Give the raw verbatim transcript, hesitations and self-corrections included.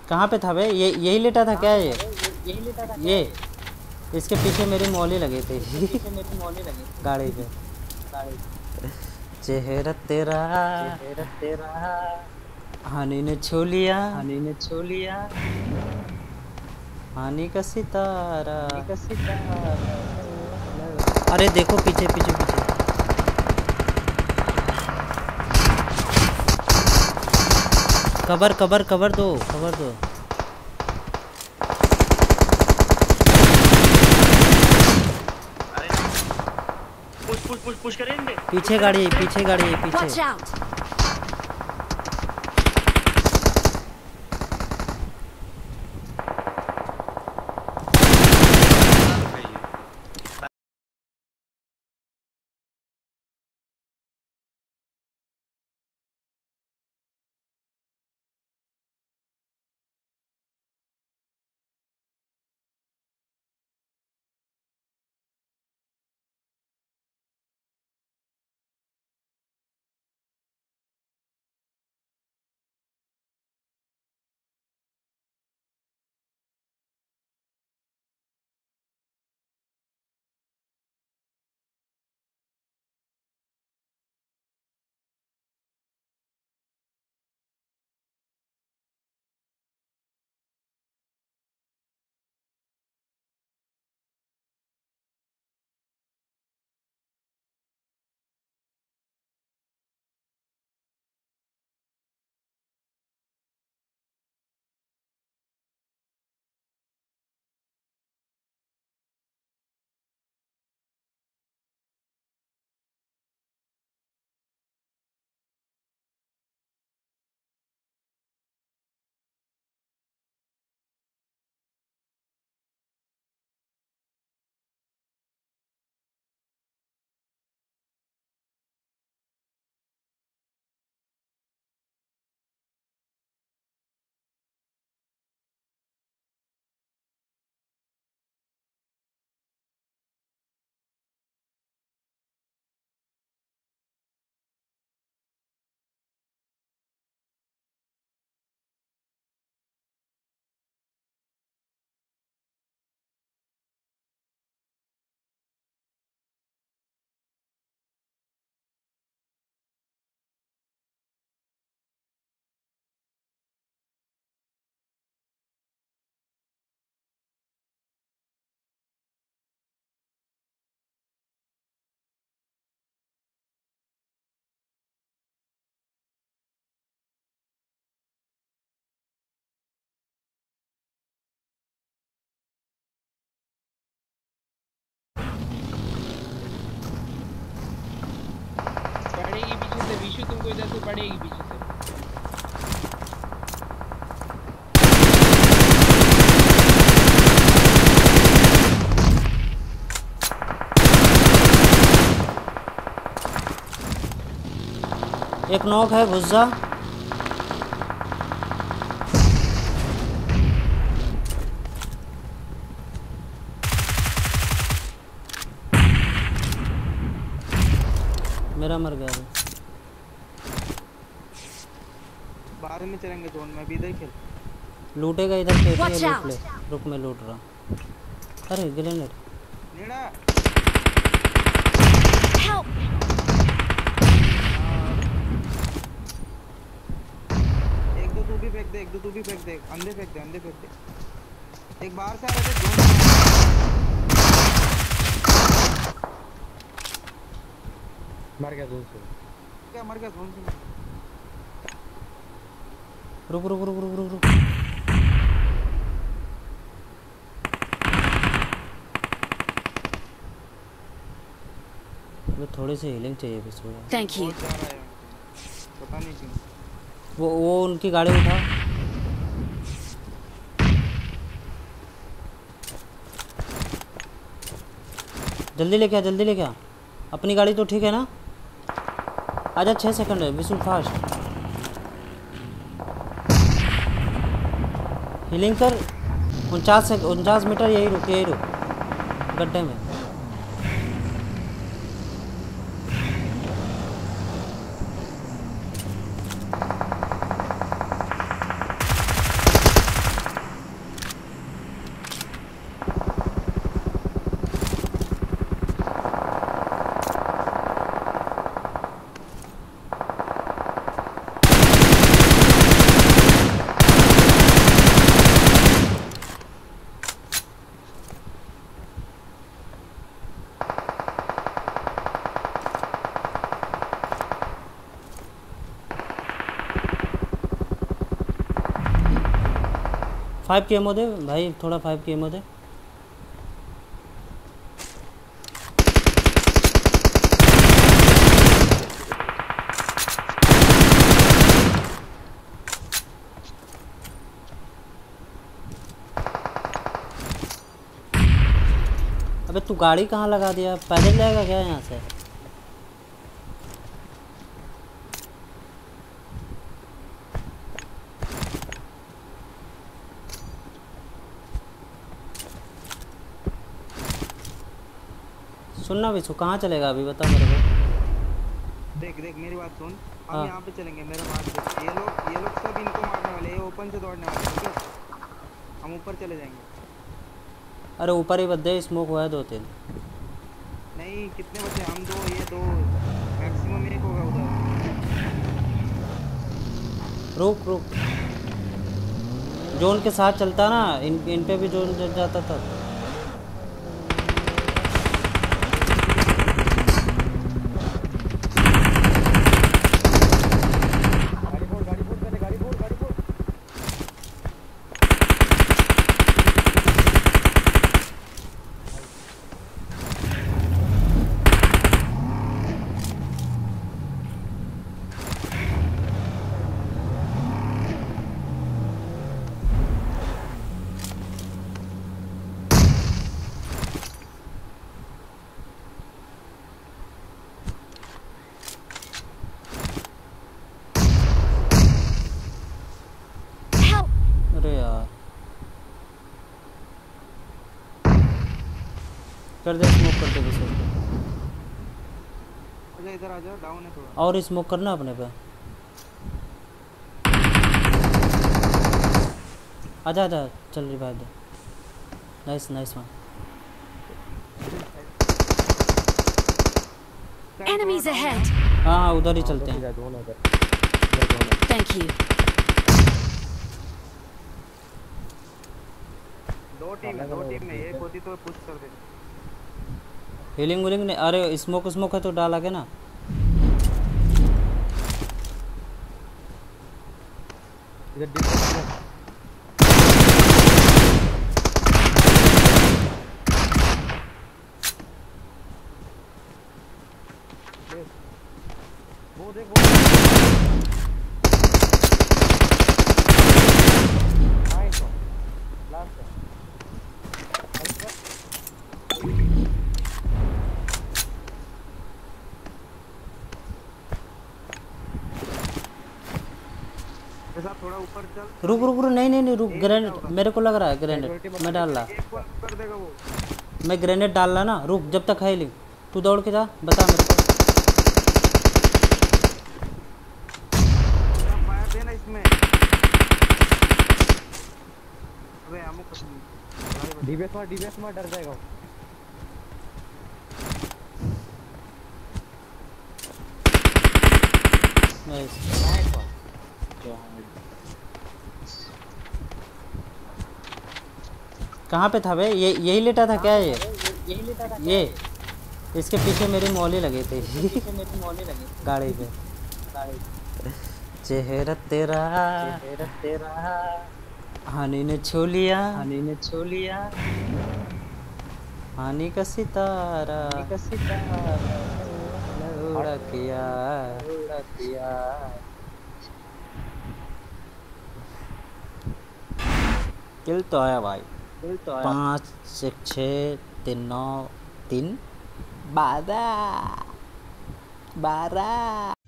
कहाँ पे था बे? ये यही लेटा था क्या? ये यही लेटा था ये? इसके पीछे मेरी मौली लगी थी। पीछे मेरी मौली लगी थी गाड़ी पे। गाड़ी पे। चेहरा तेरा चेहरा तेरा हानि ने छू लिया, हानि ने छू लिया, हानि का सितारा, हानि का सितारा। अरे देखो पीछे पीछे पीछे। कवर कवर कवर दो, कवर दो। पुश पुश पुश पुश करेंगे। पीछे गाड़ी, पीछे गाड़ी, पीछे। पड़ेगी पीछे से विशु, तुमको इधर से पड़ेगी पीछे से। एक नॉक है, घुस जा। मेरा मर गया है। बाहर में चलेंगे जोन में, अभी इधर खेल। लूटेगा इधर से, लूट ले। रुक मैं लूट रहा। अरे ग्रेनेड नेड़ा। एक दो तू भी फेंक दे, एक दो तू भी फेंक दे, अंधे फेंक दे, अंधे फेंक दे। एक बाहर से आ रहे थे जोन। मर गया जोन से। क्या मर गया जोन से? रुक रुक रुक रुक रुक रुक। वो थोड़ी सी हीलिंग चाहिए बस। Thank you. पता नहीं क्यों। वो वो उनकी गाड़ी उठा। जल्दी लेके आ, जल्दी लेके आ। अपनी गाड़ी तो ठीक है ना? आजा, छः सेकंड है विशु, फास्ट हीलिंग कर। उनचास से उनचास मीटर यही रुक, यही रुक गड्ढे में। फाइव की एमो दे भाई, थोड़ा फाइव की एमो दे। अबे तू गाड़ी कहाँ लगा दिया, पैदल जाएगा क्या यहाँ से? सुनना विशु, कहाँ चलेगा अभी बता मेरे को। देख देख मेरी बात सुन, हम हाँ। यहाँ पे चलेंगे, मेरा बात सुन। ये लोग ये लोग सब इनको मारने वाले, ये ओपन से दौड़ने वाले, ठीक है? हम ऊपर चले जाएंगे। अरे ऊपर ही बदे स्मोक हुआ है दो तीन। नहीं कितने बचे? हम दो, ये दो, मैक्सिमम एक होगा उधर। रुक रुक, जोन के साथ चलता ना, इन इन पे भी जोन जल जाता था। गाड़ी फोड़ गाड़ी फोड़ पहले गाड़ी फोड़ गाड़ी फोड़ अरे यार कर दे, स्मोक कर दे बस। अच्छा इधर आ जाओ, डाउन है थोड़ा। और स्मोक करना अपने पे। आजा आजा, चल रिवाइव दे। Nice nice one. Enemies ahead. हाँ हाँ उधर ही चलते हैं। जोन उधर उधर जोन है। Thank you. दो टीम है, दो टीम है, एक होती तो पुश कर दे। हीलिंग विलिंग नहीं, अरे स्मोक स्मोक है तो डाल आगे ना। इधर डिफेंस वो देख वो नाइस लास्ट साहब थोड़ा ऊपर चल। रुक रुक रुक, नहीं नहीं नहीं रुक, ग्रेनेड मेरे को लग रहा है, ग्रेनेड मैं डाल रहा। एक कौन कर देगा वो? मैं ग्रेनेड डाल रहा ना, रुक जब तक है ली। तू दौड़ के जा, बता मेरे को। फायर देना इसमें। अबे हमको कुछ नहीं। डीबीएस मार डीबीएस मार, डर जाएगा वो। नाइस। कहाँ पे था बे? ये यही लेटा था क्या? ये यही लेटा था ये? इसके पीछे मेरी मौली लगी थी। मेरी मौली लगी गाड़ी पे। चेहरा तेरा चेहरा तेरा हानि ने छू लिया, हानि ने छू लिया, हानि का सितारा, हानि का सितारा उड़ा किया, उड़ा किया। किल तो आया भाई, किल तो आया। पाँच एक छः तीन नौ तीन बारह बारह।